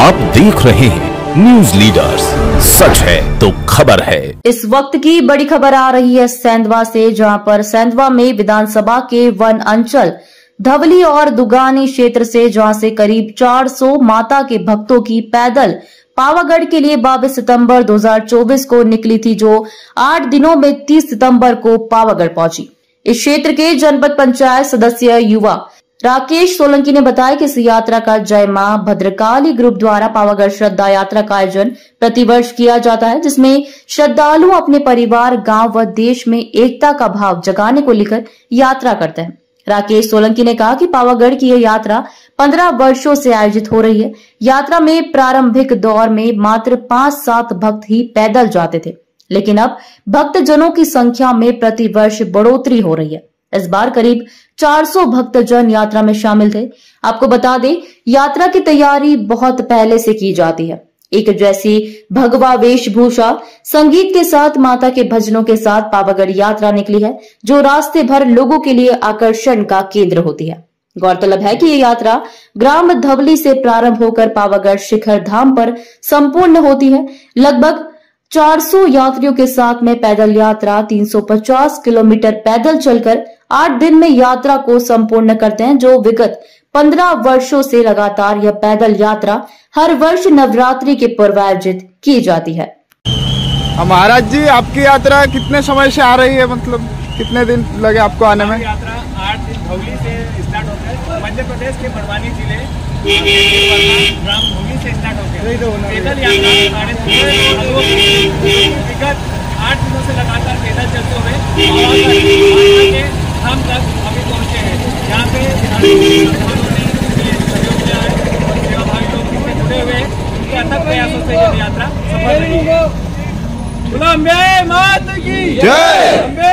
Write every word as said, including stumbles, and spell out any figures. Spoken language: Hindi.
आप देख रहे हैं न्यूज लीडर्स, सच है तो खबर है। इस वक्त की बड़ी खबर आ रही है सेंधवा से, जहां पर सेंधवा में विधानसभा के वन अंचल धवली और दुगानी क्षेत्र से, जहां से करीब चार सौ माता के भक्तों की पैदल पावागढ़ के लिए बाईस सितंबर दो हज़ार चौबीस को निकली थी, जो आठ दिनों में तीस सितंबर को पावागढ़ पहुंची। इस क्षेत्र के जनपद पंचायत सदस्य युवा राकेश सोलंकी ने बताया कि इस यात्रा का जय मां भद्रकाली ग्रुप द्वारा पावागढ़ श्रद्धा यात्रा का आयोजन प्रतिवर्ष किया जाता है, जिसमें श्रद्धालु अपने परिवार, गांव व देश में एकता का भाव जगाने को लेकर यात्रा करते हैं। राकेश सोलंकी ने कहा कि पावागढ़ की यह यात्रा पंद्रह वर्षों से आयोजित हो रही है। यात्रा में प्रारंभिक दौर में मात्र पांच सात भक्त ही पैदल जाते थे, लेकिन अब भक्तजनों की संख्या में प्रति वर्ष बढ़ोतरी हो रही है। इस बार करीब चार सौ भक्तजन यात्रा में शामिल थे। आपको बता दें, यात्रा की तैयारी बहुत पहले से की जाती है। एक जैसी भगवा वेशभूषा, संगीत के साथ माता के भजनों के साथ पावागढ़ यात्रा निकली है, जो रास्ते भर लोगों के लिए आकर्षण का केंद्र होती है। गौरतलब है कि ये यात्रा ग्राम धवली से प्रारंभ होकर पावागढ़ शिखर धाम पर संपूर्ण होती है। लगभग चार सौ यात्रियों के साथ में पैदल यात्रा तीन सौ पचास किलोमीटर पैदल चलकर आठ दिन में यात्रा को संपूर्ण करते हैं, जो विगत पंद्रह वर्षों से लगातार यह पैदल यात्रा हर वर्ष नवरात्रि के पूर्व आयोजित की जाती है। महाराज जी, आपकी यात्रा कितने समय से आ रही है? मतलब कितने दिन लगे आपको आने में? यात्रा आठ दिन धवली से स्टार्ट होता है। मध्य प्रदेश के बड़वानी जिले ग्राम धवली से स्टार्ट होता है। पैदल यात्रा साढ़े विगत आठ दिनों से लगातार पैदल चलते हुए हम तक अभी पहुँचे हैं। यहाँ पे सेवा भावी लोग इससे जुड़े हुए, उनके अथक प्रयासों से यह यात्रा सफल रही है। अम्बे माता की जय।